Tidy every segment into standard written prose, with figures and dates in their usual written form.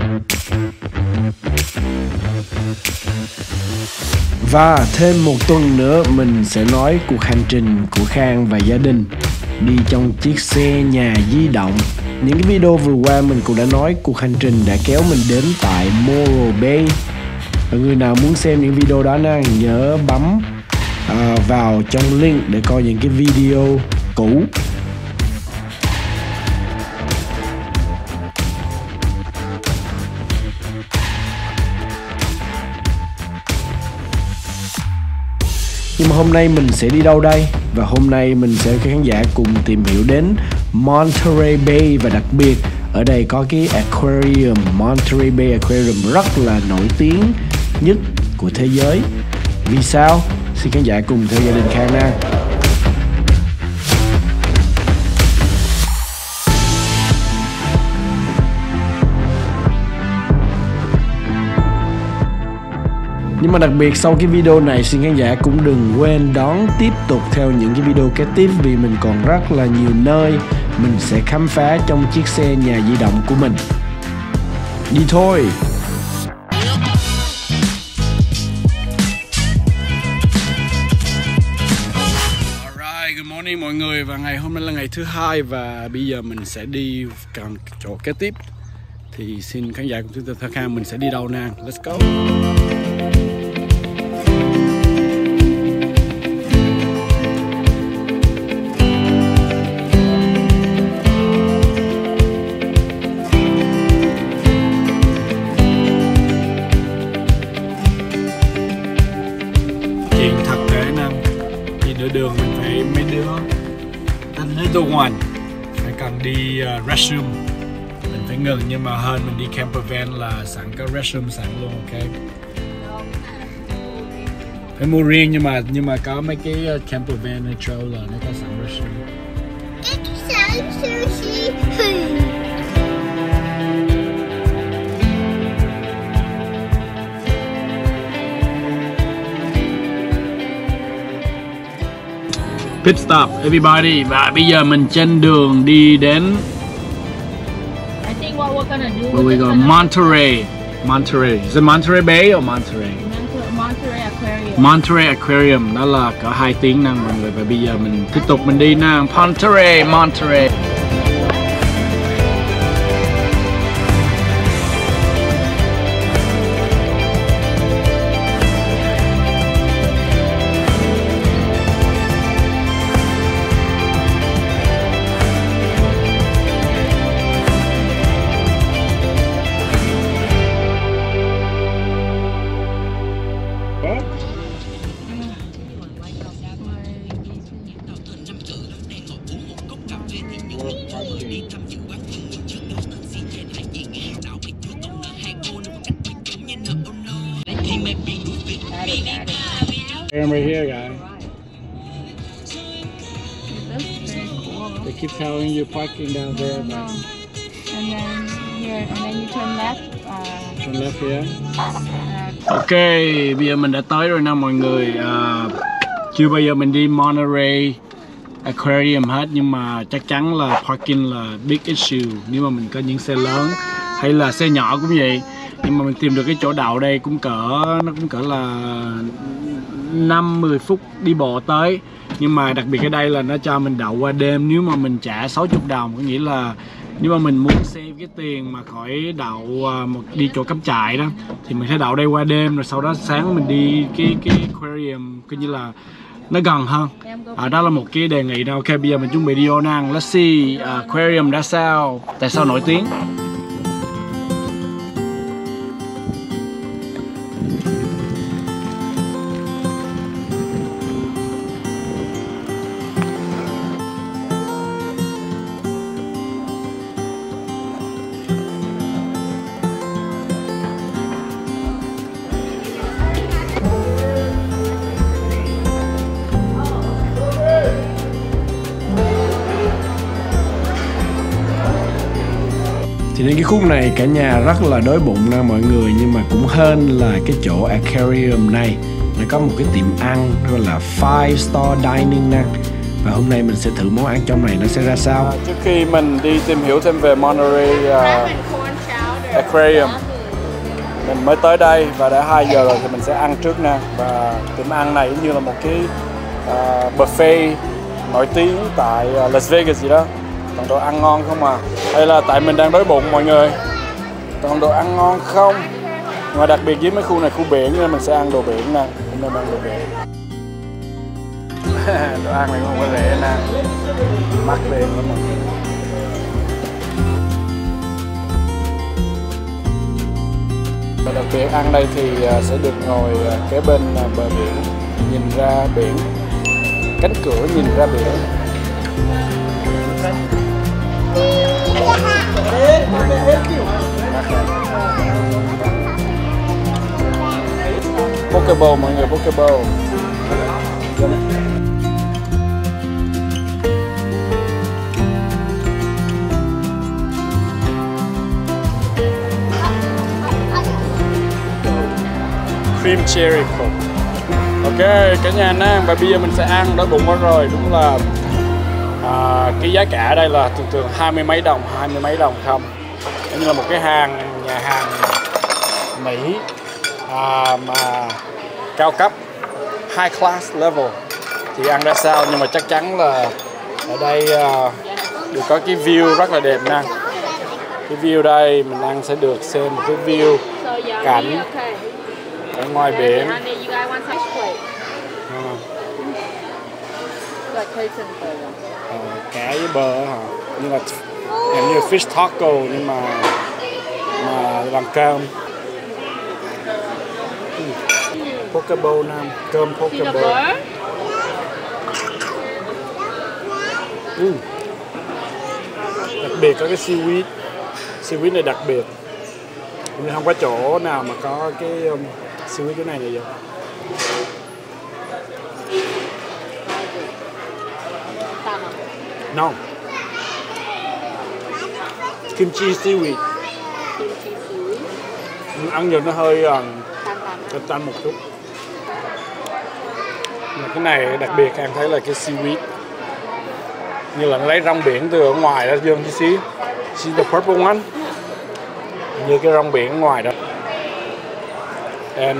Và thêm một tuần nữa mình sẽ nói cuộc hành trình của Khang và gia đình đi trong chiếc xe nhà di động. Những cái video vừa qua mình cũng đã nói cuộc hành trình đã kéo mình đến tại Morro Bay. Và người nào muốn xem những video đó nhớ bấm vào trong link để coi những cái video cũ. Nhưng mà hôm nay mình sẽ đi đâu đây? Và hôm nay mình sẽ với khán giả cùng tìm hiểu đến Monterey Bay. Và đặc biệt ở đây có cái aquarium, Monterey Bay Aquarium rất là nổi tiếng nhất của thế giới. Vì sao? Xin khán giả cùng theo gia đình Khang nha. Nhưng mà đặc biệt sau cái video này xin khán giả cũng đừng quên đón tiếp tục theo những cái video kế tiếp, vì mình còn rất là nhiều nơi mình sẽ khám phá trong chiếc xe nhà di động của mình. Đi thôi! Alright, good morning mọi người. Và ngày hôm nay là ngày thứ hai và bây giờ mình sẽ đi càng chỗ kế tiếp. Thì xin khán giả cùng theo Khang mình sẽ đi đâu nè. Let's go! Đường mình phải mấy đứa anh little one phải cần đi restroom mình phải ngừng, nhưng mà hơn mình đi camper van là sẵn có restroom sẵn luôn. Ok, phải mua riêng nhưng mà có mấy cái camper van hay trailer nó có sẵn restroom. Pit stop everybody. Và bây giờ mình trên đường đi đến where we go, Monterey. Is it Monterey Bay or Monterey? Monterey Aquarium. Monterey Aquarium, đó là cỡ 2 tiếng nè mọi người. Và bây giờ mình tiếp tục mình đi nè, Monterey. I'm right here, guys. They keep telling you parking down there. No. And then here, and then you turn left. Turn left here. Ok, bây giờ mình đã tới rồi nè mọi người. Chưa bao giờ mình đi Monterey Aquarium hết, nhưng mà chắc chắn là parking là big issue nếu mà mình có những xe lớn hay là xe nhỏ cũng vậy. Nhưng mà mình tìm được cái chỗ đậu đây cũng cỡ là 5-10 phút đi bộ tới. Nhưng mà đặc biệt ở đây là nó cho mình đậu qua đêm nếu mà mình trả 60 đồng. Có nghĩa là nếu mà mình muốn save cái tiền mà khỏi đậu đi chỗ cắm trại đó thì mình sẽ đậu đây qua đêm, rồi sau đó sáng mình đi cái aquarium, coi như là nó gần hơn. Đó là một cái đề nghị đó. Ok, bây giờ mình chuẩn bị đi vô năng. Let's see aquarium đã sao, tại sao nổi tiếng. Thì đến cái khúc này cả nhà rất là đói bụng nè mọi người, nhưng mà cũng hên là cái chỗ aquarium này nó có một cái tiệm ăn gọi là 5 star dining nè. Và hôm nay mình sẽ thử món ăn trong này nó sẽ ra sao. Trước khi mình đi tìm hiểu thêm về Monterey Aquarium. Mình mới tới đây và đã 2 giờ rồi thì mình sẽ ăn trước nè. Và tiệm ăn này như là một cái buffet nổi tiếng tại Las Vegas gì đó. Toàn đồ ăn ngon không à. Hay là tại mình đang đói bụng mọi người. Toàn đồ ăn ngon không. Mà đặc biệt với mấy khu này khu biển nên mình sẽ ăn đồ biển nè. Hôm nay mình ăn đồ biển. Đồ ăn này không có rẻ nè. Mắc liền lắm mọi người. Và đặc biệt ăn đây thì sẽ được ngồi kế bên bờ biển, nhìn ra biển, cánh cửa nhìn ra biển. Pokeball mọi người, Pokeball. Cream cherry coke. Ok cả nhà nè, và bây giờ mình sẽ ăn, đói bụng quá rồi. Đúng là cái giá cả ở đây là thường 20 mấy đồng không. Như là một cái nhà hàng Mỹ mà cao cấp, high class level thì ăn ra sao, nhưng mà chắc chắn là ở đây được có cái view rất là đẹp nè. Cái view đây mình ăn sẽ được xem một cái view cảnh ở ngoài biển. Cá với bơ hả? Nhưng mà như fish taco nhưng mà làm cơm. Pokeball nam, cơm Pokeball. Đặc biệt có cái seaweed này đặc biệt. Nhưng không có chỗ nào mà có cái seaweed cái này vậy. No. Kimchi seaweed. Ăn nhiều nó hơi tanh một chút. Mà cái này đặc biệt em thấy là cái seaweed. Như là nó lấy rong biển từ ở ngoài ra dương tí xíu. See the purple one. Như cái rong biển ở ngoài đó. And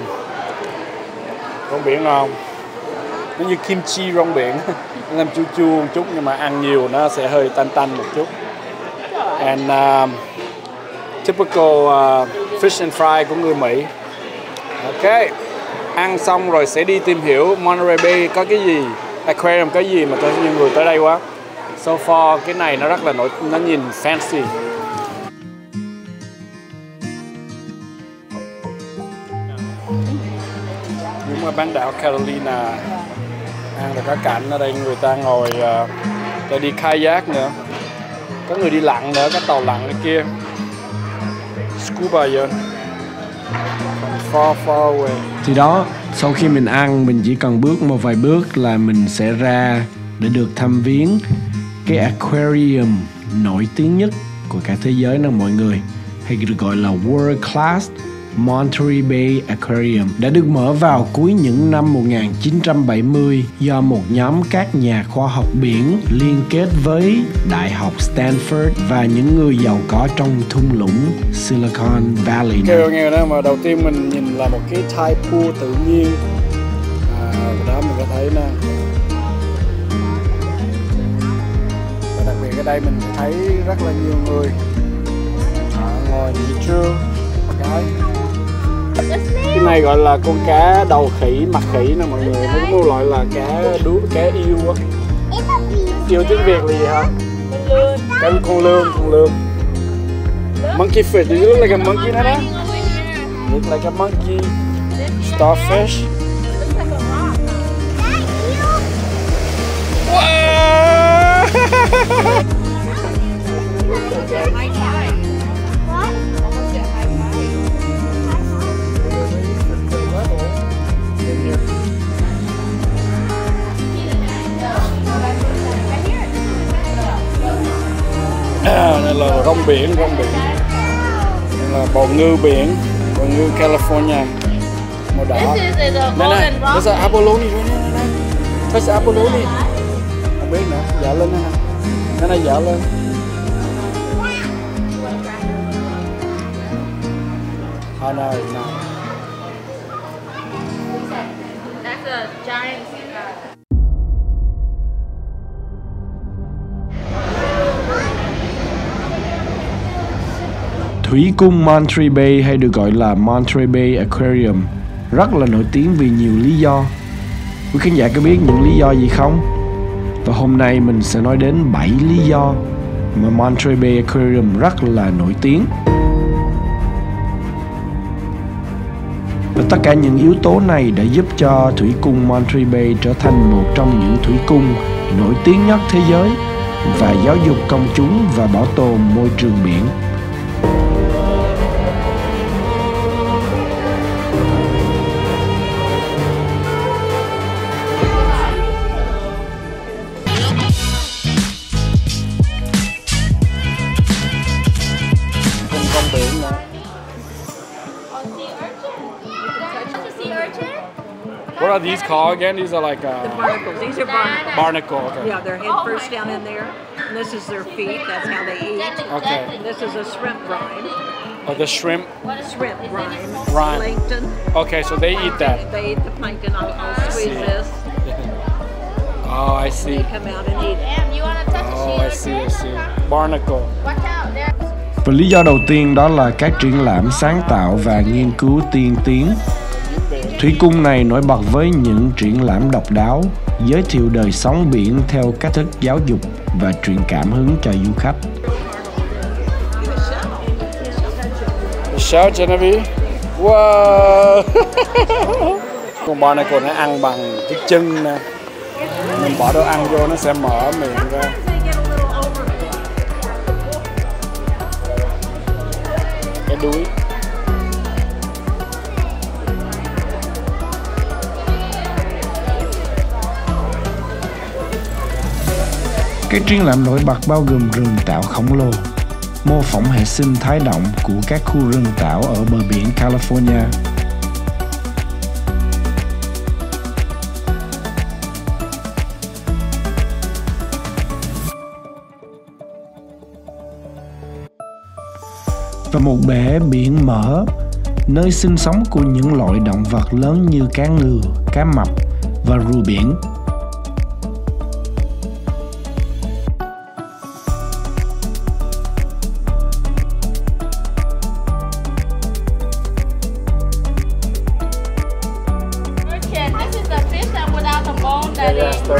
rong biển ngon. Nó như kimchi rong biển. Nó làm chua chua một chút nhưng mà ăn nhiều nó sẽ hơi tanh một chút. And typical fish and fry của người Mỹ. Ok, ăn xong rồi sẽ đi tìm hiểu Monterey Bay có cái gì, aquarium có gì mà có nhiều người tới đây quá. So far cái này nó rất là nổi, nó nhìn fancy. Nhưng mà bán đảo Carolina ăn là có cảnh ở đây người ta ngồi để đi kayak nữa, có người đi lặn nữa, có tàu lặn ở kia. Scuba vậy. Far away. Thì đó, sau khi mình ăn mình chỉ cần bước một vài bước là mình sẽ ra để được thăm viếng cái aquarium nổi tiếng nhất của cả thế giới nè mọi người, hay được gọi là World Class Monterey Bay Aquarium, đã được mở vào cuối những năm 1970 do một nhóm các nhà khoa học biển liên kết với Đại học Stanford và những người giàu có trong thung lũng Silicon Valley. Kêu nghe đó mà đầu tiên mình nhìn là một cái tide pool tự nhiên. Đó mình có thấy nè. Và đặc biệt ở đây mình thấy rất là nhiều người ngồi nghỉ trưa. Cái này gọi là con cá đầu khỉ, mặt khỉ nè mọi người. Nó có loại là cá yêu á. Yêu tiếng Việt là gì hả? Cá con lươn. Monkey fish, do you look like a monkey đó? Look like a monkey. Starfish. Đây là rong biển. Đây là bò ngư biển, bò ngư California màu đỏ. Đây này, đó là abalone này. Đó là abalone. Không biết nữa, dạo lên nè. Cái này dạo lên. Oh no, it's not. That's a giant. Thủy cung Monterey Bay hay được gọi là Monterey Bay Aquarium rất là nổi tiếng vì nhiều lý do. Quý khán giả có biết những lý do gì không? Và hôm nay mình sẽ nói đến 7 lý do mà Monterey Bay Aquarium rất là nổi tiếng. Và tất cả những yếu tố này đã giúp cho thủy cung Monterey Bay trở thành một trong những thủy cung nổi tiếng nhất thế giới và giáo dục công chúng và bảo tồn môi trường biển. What are these called again? These are like The barnacles. These are barnacles. barnacle. Okay. Yeah, their head first down in there. And this is their feet. That's how they eat. Okay. And this is a shrimp brine. Oh, the shrimp. Shrimp brine. Brine. Plankton. Okay, so they eat that. They eat the plankton. I'll squeeze this. Oh, I see. They come out and eat it. Oh, I see. I see. Barnacle. Watch out there. Và lý do đầu tiên đó là các triển lãm sáng tạo và nghiên cứu tiên tiến. Thủy cung này nổi bật với những triển lãm độc đáo, giới thiệu đời sống biển theo cách thức giáo dục và truyền cảm hứng cho du khách. Shell Genevieve. Wow. Con barnacle nó ăn bằng cái chân nè. Mình bỏ đồ ăn vô nó sẽ mở miệng ra. Cái đuôi. Cái triển lãm nổi bật bao gồm rừng tạo khổng lồ, mô phỏng hệ sinh thái động của các khu rừng tạo ở bờ biển California. Và một bể biển mở, nơi sinh sống của những loại động vật lớn như cá ngừ, cá mập và rùa biển. This is the fish that without the bone that is. A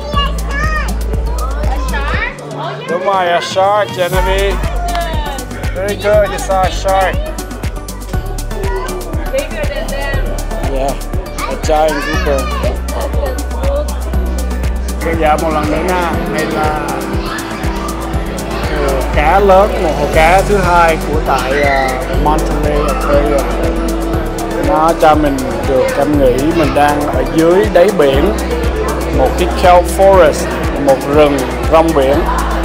shark? Oh, yeah. Đúng rồi, a shark, Genevieve. Very good, you saw a shark. Bigger than them. Yeah, a giant grouper. Bây giờ một lần nữa nha, đây là hồ cá lớn, một hồ cá thứ hai của tại Monterey Aquarium. Nó cho mình được cảm nghĩ mình đang ở dưới đáy biển, một cái kelp forest, một rừng rong biển.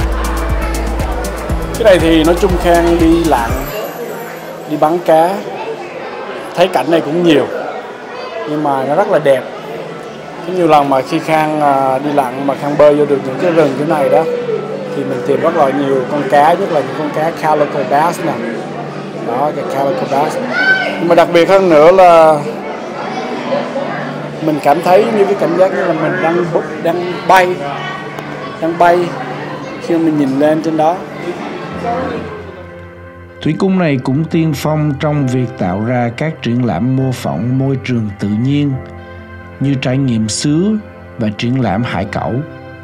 Cái này thì nói chung Khang đi lặn, đi bắn cá, thấy cảnh này cũng nhiều, nhưng mà nó rất là đẹp. Có nhiều lần mà khi Khang đi lặn mà Khang bơi vô được những cái rừng như này đó, thì mình tìm rất là nhiều con cá, nhất là những con cá calico bass nè. Đó, cái calico bass. Nhưng mà đặc biệt hơn nữa là mình cảm thấy như cái cảm giác như là mình đang bay khi mình nhìn lên trên đó. Thủy cung này cũng tiên phong trong việc tạo ra các triển lãm mô phỏng môi trường tự nhiên như trải nghiệm sứa và triển lãm hải cẩu.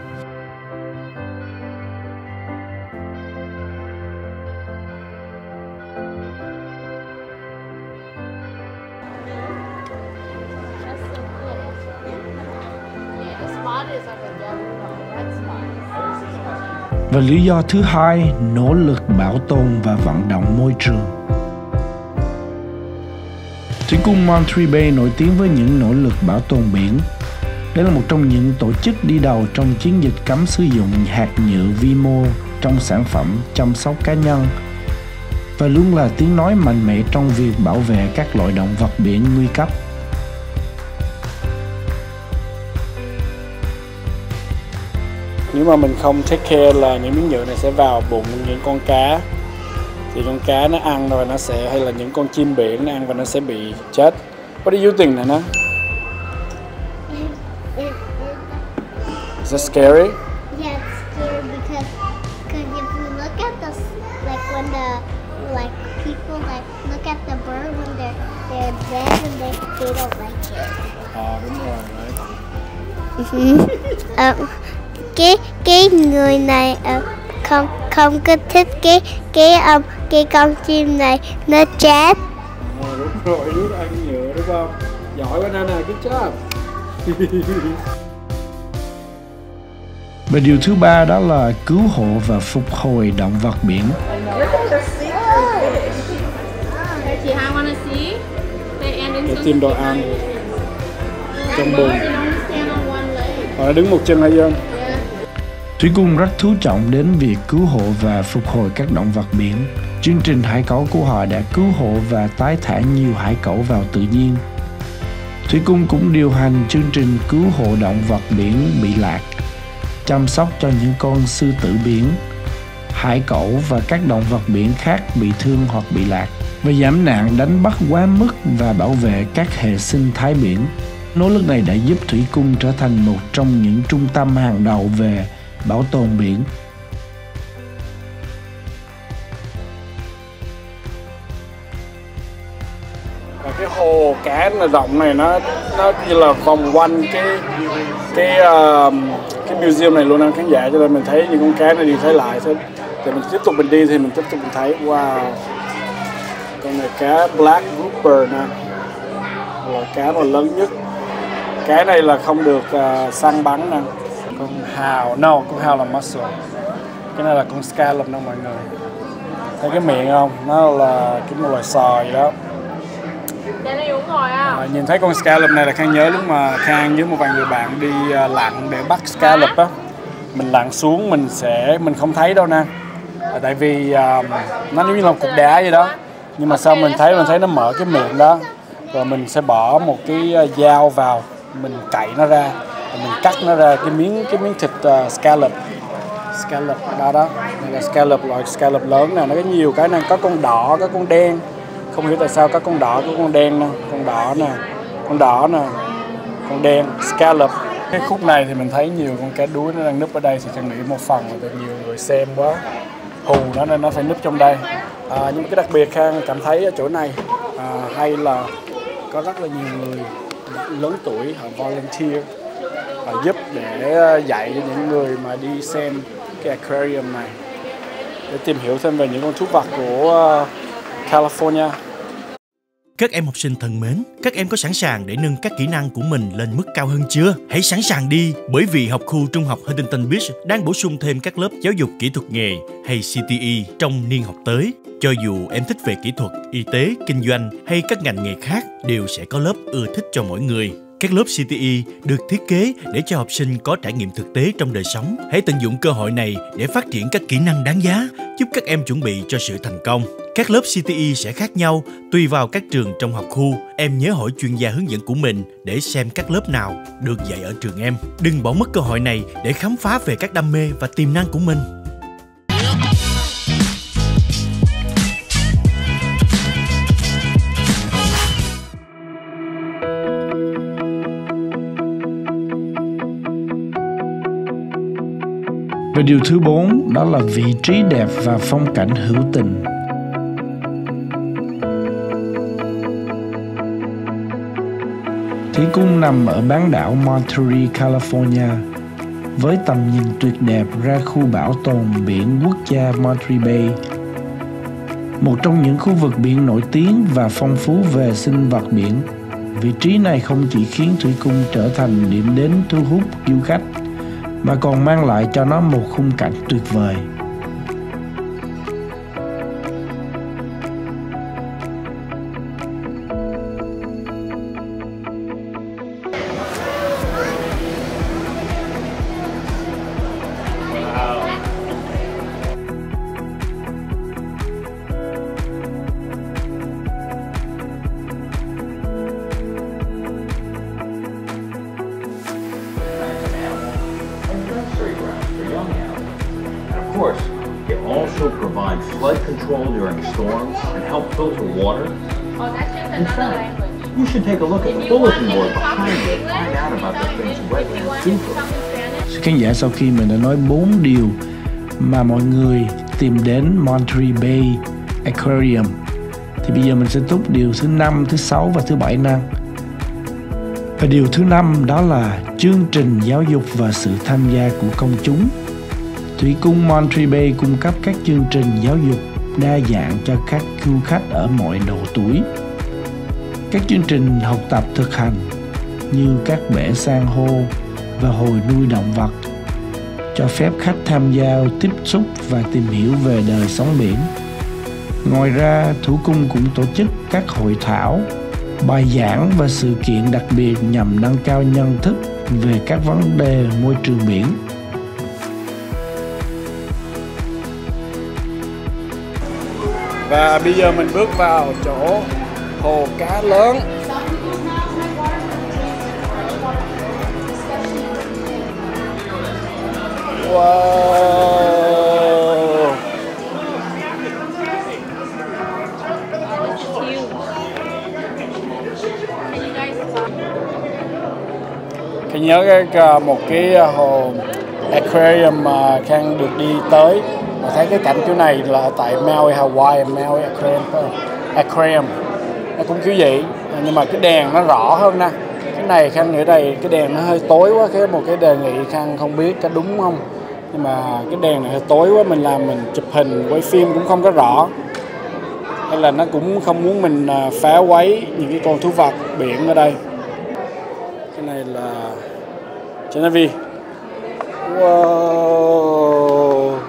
Và lý do thứ hai, nỗ lực bảo tồn và vận động môi trường. Thủy cung Monterey Bay nổi tiếng với những nỗ lực bảo tồn biển. Đây là một trong những tổ chức đi đầu trong chiến dịch cấm sử dụng hạt nhựa vi mô trong sản phẩm chăm sóc cá nhân và luôn là tiếng nói mạnh mẽ trong việc bảo vệ các loại động vật biển nguy cấp. Nếu mà mình không take care là những miếng nhựa này sẽ vào bụng những con cá thì con cá nó ăn rồi nó sẽ, hay là những con chim biển nó ăn và nó sẽ bị chết. What do you think, Nana? Is that scary? Yeah, it's scary because if you look at the like when the like people like look at the bird when they're dead and they don't like it. Đúng rồi. Cái người này không có thích cái con chim này, nó chết. Đúng rồi, nước ăn nhựa đúng không? Giỏi quá Nana, good job. Và điều thứ ba đó là cứu hộ và phục hồi động vật biển. Để tìm đồ ăn trong bùn. Họ đứng một chân hay dân. Thủy Cung rất chú trọng đến việc cứu hộ và phục hồi các động vật biển. Chương trình hải cẩu của họ đã cứu hộ và tái thả nhiều hải cẩu vào tự nhiên. Thủy Cung cũng điều hành chương trình cứu hộ động vật biển bị lạc, chăm sóc cho những con sư tử biển, hải cẩu và các động vật biển khác bị thương hoặc bị lạc, và giảm nạn đánh bắt quá mức và bảo vệ các hệ sinh thái biển. Nỗ lực này đã giúp Thủy Cung trở thành một trong những trung tâm hàng đầu về bảo tồn biển. Và cái hồ cá rộng này nó như là vòng quanh cái museum này luôn anh khán giả, cho nên mình thấy những con cá này đi thấy lại thôi. Thì mình tiếp tục mình đi thì mình tiếp tục mình thấy wow, con này cá black grouper nè, là cá mà lớn nhất. Cái này là không được săn bắn nè. Con hào, con hào là mussel. Cái này là con scallop nè mọi người. Thấy cái miệng không? Nó là một loài sò gì đó. Nhìn thấy con scallop này là Khang nhớ lúc mà Khang với một vài người bạn đi lặn để bắt scallop á. Mình lặn xuống mình không thấy đâu nè. Tại vì nó giống như là một cục đá vậy đó. Nhưng mà sau mình thấy nó mở cái miệng đó. Rồi mình sẽ bỏ một cái dao vào, mình cạy nó ra, rồi mình cắt nó ra cái miếng thịt scallop đó. Đây là scallop, loại scallop lớn nè, nó có nhiều cái này, có con đỏ, có con đen. Không hiểu tại sao có con đỏ, có con đen nè, con đỏ nè, con đen, scallop. Cái khúc này thì mình thấy nhiều con cá đuối nó đang núp ở đây, thì Trang nghĩ một phần là tại nhiều người xem quá hù nó nên nó phải núp trong đây. Nhưng cái đặc biệt Khang cảm thấy ở chỗ này hay là có rất là nhiều người lớn tuổi họ volunteer, họ giúp để dạy cho những người mà đi xem cái aquarium này để tìm hiểu thêm về những con thú vật của California. Các em học sinh thân mến, các em có sẵn sàng để nâng các kỹ năng của mình lên mức cao hơn chưa? Hãy sẵn sàng đi, bởi vì học khu trung học Huntington Beach đang bổ sung thêm các lớp giáo dục kỹ thuật nghề hay CTE trong niên học tới. Cho dù em thích về kỹ thuật, y tế, kinh doanh hay các ngành nghề khác, đều sẽ có lớp ưa thích cho mỗi người. Các lớp CTE được thiết kế để cho học sinh có trải nghiệm thực tế trong đời sống. Hãy tận dụng cơ hội này để phát triển các kỹ năng đáng giá, giúp các em chuẩn bị cho sự thành công. Các lớp CTE sẽ khác nhau tùy vào các trường trong học khu. Em nhớ hỏi chuyên gia hướng dẫn của mình để xem các lớp nào được dạy ở trường em. Đừng bỏ mất cơ hội này để khám phá về các đam mê và tiềm năng của mình. Và điều thứ 4 đó là vị trí đẹp và phong cảnh hữu tình. Thủy Cung nằm ở bán đảo Monterey, California, với tầm nhìn tuyệt đẹp ra khu bảo tồn biển quốc gia Monterey Bay, một trong những khu vực biển nổi tiếng và phong phú về sinh vật biển. Vị trí này không chỉ khiến Thủy Cung trở thành điểm đến thu hút du khách, mà còn mang lại cho nó một khung cảnh tuyệt vời. Of course, provide flood control during storms and help filter water. In fact, you should take a look at the bulletin board behind you and find out about the things wetlands do for us. Khán giả, sau khi mình đã nói 4 điều mà mọi người tìm đến Monterey Bay Aquarium, thì bây giờ mình sẽ túc điều thứ 5, thứ 6 và thứ 7 năng. Và điều thứ 5 đó là chương trình giáo dục và sự tham gia của công chúng. Thủy cung Monterey Bay cung cấp các chương trình giáo dục đa dạng cho các du khách ở mọi độ tuổi. Các chương trình học tập thực hành như các bể san hô và hồi nuôi động vật, cho phép khách tham gia tiếp xúc và tìm hiểu về đời sống biển. Ngoài ra, Thủy cung cũng tổ chức các hội thảo, bài giảng và sự kiện đặc biệt nhằm nâng cao nhận thức về các vấn đề môi trường biển. Và bây giờ mình bước vào chỗ hồ cá lớn. Wow. Khang nhớ một cái hồ aquarium mà Khang được đi tới và thấy cái cảnh kiểu này là tại Maui, Hawaii, Maui Aquarium. Nó cũng kiểu vậy, nhưng mà cái đèn nó rõ hơn nè. Cái này Khang nghĩ đây cái đèn nó hơi tối quá, một cái đề nghị Khang không biết có đúng không, nhưng mà cái đèn này hơi tối quá, mình chụp hình quay phim cũng không có rõ, hay là nó cũng không muốn mình phá quấy những cái con thú vật biển ở đây. Cái này là Genevieve. Wow.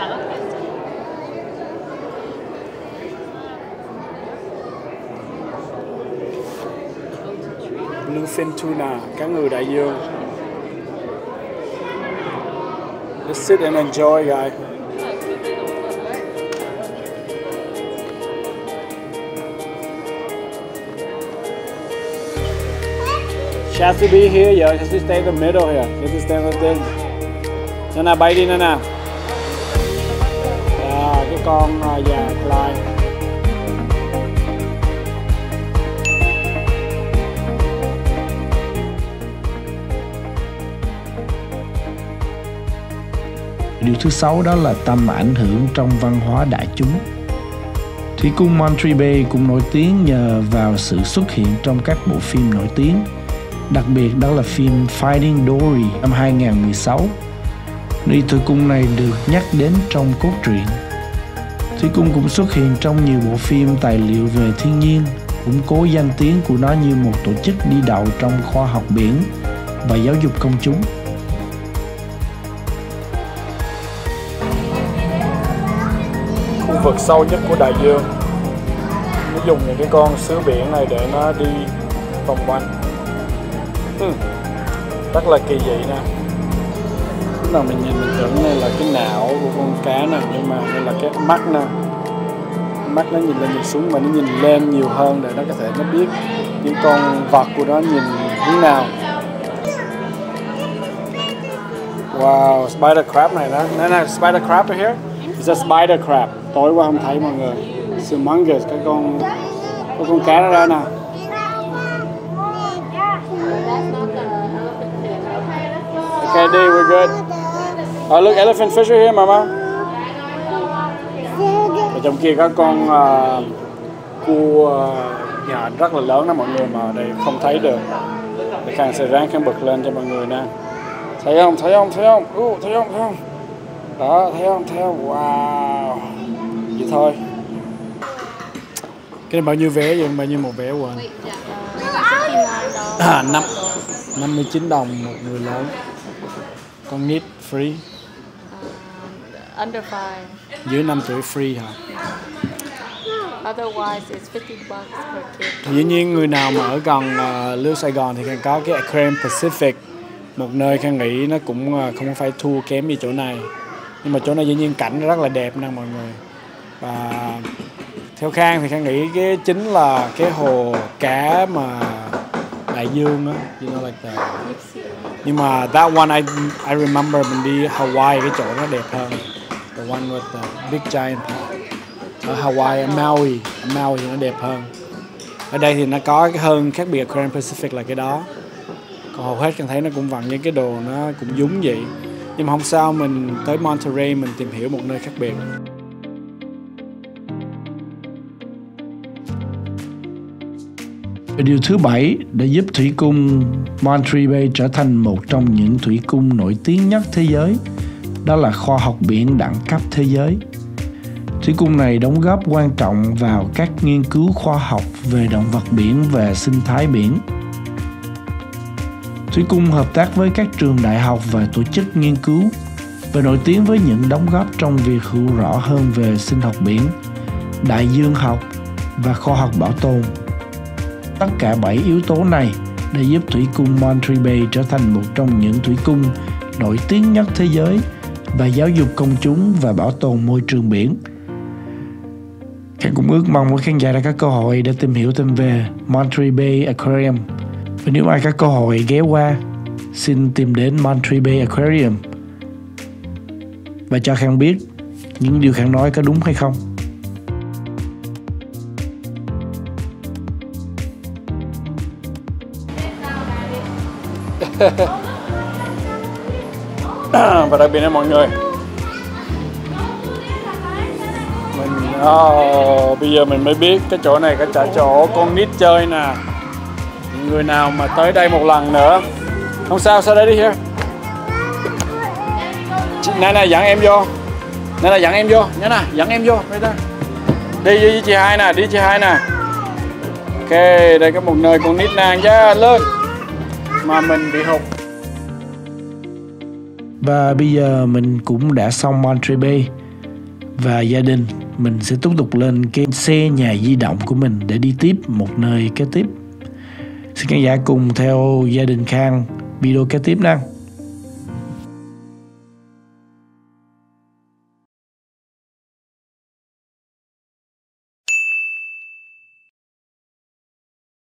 Bluefin tuna, cá ngừ đại dương. Let's sit and enjoy, guys. She has to be here, yeah. She has to stay in the middle here. She has to stand like this. Nana, bay đi Nana. Cái con già Clyde. Điều thứ 6 đó là tầm ảnh hưởng trong văn hóa đại chúng. Thủy cung Monterey Bay cũng nổi tiếng nhờ vào sự xuất hiện trong các bộ phim nổi tiếng. Đặc biệt đó là phim Finding Dory năm 2016. Nơi thủy cung này được nhắc đến trong cốt truyện. Thủy cung cũng xuất hiện trong nhiều bộ phim tài liệu về thiên nhiên, củng cố danh tiếng của nó như một tổ chức đi đầu trong khoa học biển và giáo dục công chúng. Khu vực sâu nhất của đại dương, nó dùng những cái con sứa biển này để nó đi vòng quanh. Rất là kỳ dị nè. Lúc nào mình nhìn mình tưởng đây là cái não của con cá nè, nhưng mà đây là cái mắt nè. Mắt nó nhìn lên nhìn xuống, mà nó nhìn lên nhiều hơn để nó có thể nó biết những con vật của nó nhìn hướng nào. Wow, spider crab này đó. Nè, spider crab right here. It's a spider crab. Tối qua không thấy mọi người. It's humongous, cái con cá đó ra nè. Okay, D, we're good. Oh, look, elephant fish right here, Mama. Ở trong kia có con cua rất là lớn đó mọi người, mà ở đây không thấy được. Để Khang sẽ ráng Khang bật lên cho mọi người nè. Thấy không? Thấy không? Thấy không? Thấy không? Thấy không? Đó, thấy không? Thấy không? Wow. Vậy thôi. Cái này bao nhiêu vé vậy? Bao nhiêu một vé quên? 59 đồng một người lớn. Con nít free. Under 5. Dưới 5 tuổi free hả? Otherwise it's $50 per kid. Dĩ nhiên người nào mà ở gần Lưu Sài Gòn thì Khang có cái Aquarium Pacific, một nơi Khang nghĩ nó cũng không phải thua kém gì chỗ này. Nhưng mà chỗ này dĩ nhiên cảnh rất là đẹp nè mọi người. Và theo Khang thì Khang nghĩ cái chính là cái hồ cá mà đại dương á, you know like that. Nhưng mà that one I remember mình đi Hawaii, cái chỗ nó đẹp hơn. The the one with the big giant park. Ở Hawaii, ở Maui thì nó đẹp hơn. Ở đây thì nó có cái hơn khác biệt Aquarium Pacific là cái đó. Còn hầu hết con thấy nó cũng vặn những cái đồ nó cũng giống vậy. Nhưng mà không sao, mình tới Monterey mình tìm hiểu một nơi khác biệt. Điều thứ 7 đã giúp thủy cung Monterey Bay trở thành một trong những thủy cung nổi tiếng nhất thế giới, đó là khoa học biển đẳng cấp thế giới. Thủy cung này đóng góp quan trọng vào các nghiên cứu khoa học về động vật biển và sinh thái biển. Thủy cung hợp tác với các trường đại học và tổ chức nghiên cứu và nổi tiếng với những đóng góp trong việc hiểu rõ hơn về sinh học biển, đại dương học và khoa học bảo tồn. Tất cả 7 yếu tố này đã giúp thủy cung Monterey Bay trở thành một trong những thủy cung nổi tiếng nhất thế giới và giáo dục công chúng và bảo tồn môi trường biển. Khang cũng ước mong quý khán giả đã có cơ hội để tìm hiểu thêm về Monterey Bay Aquarium. Và nếu ai có cơ hội ghé qua, xin tìm đến Monterey Bay Aquarium và cho Khang biết những điều Khang nói có đúng hay không. Và đặc biệt là mọi người, mình bây giờ mình mới biết cái chỗ này có chỗ con nít chơi nè. Người nào mà tới đây một lần nữa không sao, sau đây đi here. Nana dẫn em vô, Nana dẫn em vô, Nana dẫn em vô đây ta. Đi với chị Hai nè, đi chị Hai nè. Ok, đây có một nơi con nít nàng ra lên mà mình bị hụt. Và bây giờ mình cũng đã xong Monterey Bay và gia đình mình sẽ tiếp tục lên cái xe nhà di động của mình để đi tiếp một nơi kế tiếp. Xin khán giả cùng theo gia đình Khang video kế tiếp nha.